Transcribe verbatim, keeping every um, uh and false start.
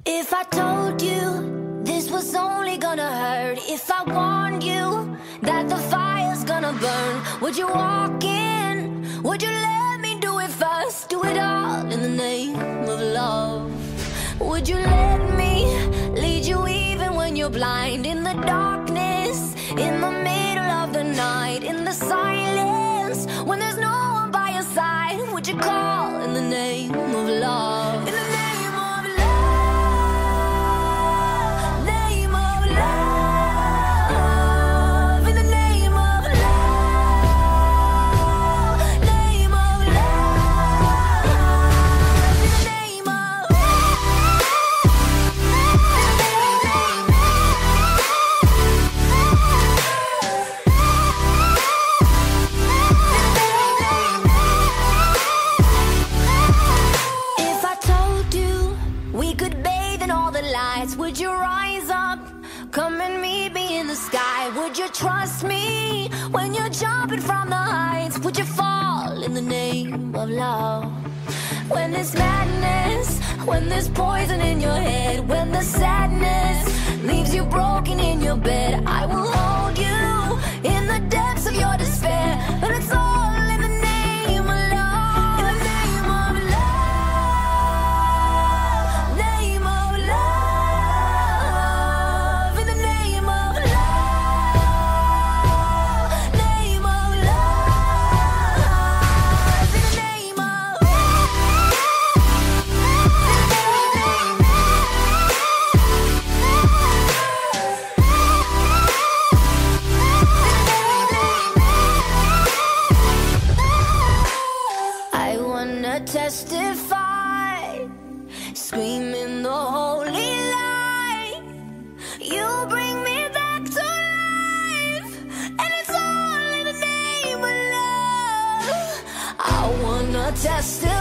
If I told you this was only gonna hurt, if I warned you that the fire's gonna burn, would you walk in? Would you let me do it first? Do it all in the name of love. Would you let me lead you even when you're blind? In the darkness, in the middle of the night, in the silence, when there's no one by your side, would you call in the name of love? In the name of love, name of love, in the name of love, name of love, in the name of If I told you we could bathe in all the lights, would you rise up, come and meet me in the sky? Would you trust me when you're jumping from the heights? Would you fall in the name of love? When there's madness, when there's poison in your head, when the sadness leaves you broken in your bed, I will hold you in the depths of your despair. But it's all in the name of love. In the name of love, name of love, in the name of love, name of love, in the name of I wanna testify, screaming the holy light. You bring me back to life, and it's all in the name of love. I wanna testify.